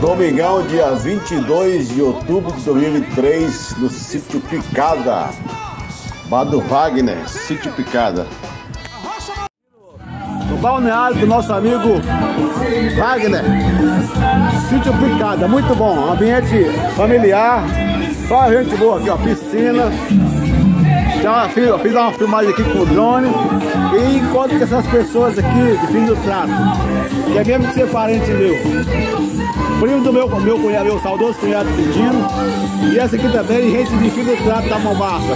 Domingão, dia 22 de outubro de 2003, no sítio Picada, Bar do Wagner, sítio Picada. O balneário do nosso amigo Wagner, sítio Picada, muito bom, ambiente familiar, só gente boa aqui, ó, piscina. Já fiz uma filmagem aqui com o drone e encontro com essas pessoas aqui de Fim do Trato, que é mesmo que ser parente meu. Primo do meu cunhado, meu saudoso cunhado Pidino. E essa aqui também, gente de Fim do Trato da Mombaça.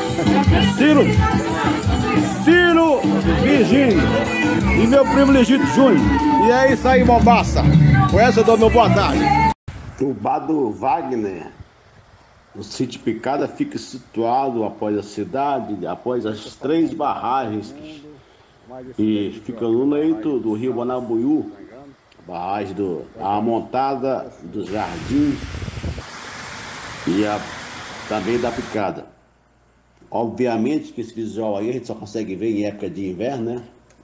Ciro Virgínio e meu primo Legítimo Júnior. E é isso aí, Mombaça. Com essa eu dou meu boa tarde. O Bar do Wagner, o sítio Picada, fica situado após a cidade, após as 3 barragens que ficam no leito do rio Bonambuiú, barragem a Montada, do Jardim e também da Picada. Obviamente que esse visual aí a gente só consegue ver em época de inverno, né?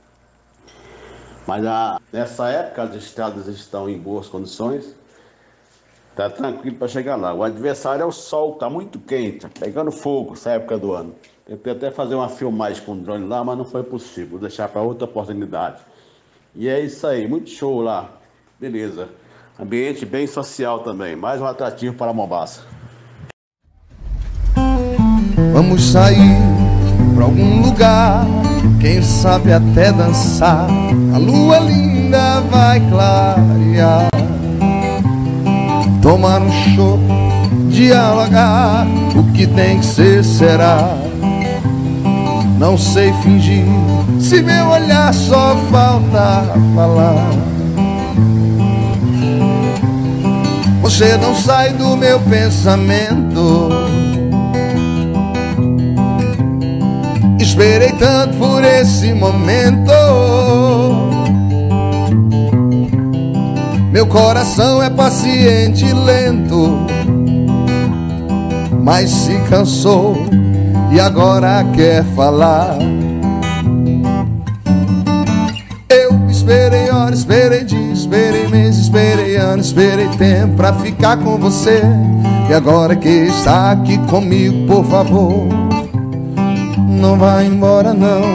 Mas nessa época as estradas estão em boas condições. Tá tranquilo para chegar lá. O adversário é o sol, tá muito quente, tá pegando fogo essa época do ano. Tentei até fazer uma filmagem com drone lá, mas não foi possível. Vou deixar para outra oportunidade. E é isso aí, muito show lá. Beleza. Ambiente bem social também, mais um atrativo para Mombaça. Vamos sair pra algum lugar, quem sabe até dançar. A lua linda vai clarear. Tomar um chopp, dialogar, o que tem que ser será. Não sei fingir, se meu olhar só falta falar. Você não sai do meu pensamento. Esperei tanto por esse momento. Meu coração é paciente e lento, mas se cansou e agora quer falar. Eu esperei horas, esperei dias, esperei meses, esperei anos, esperei tempo pra ficar com você. E agora que está aqui comigo, por favor, não vá embora não.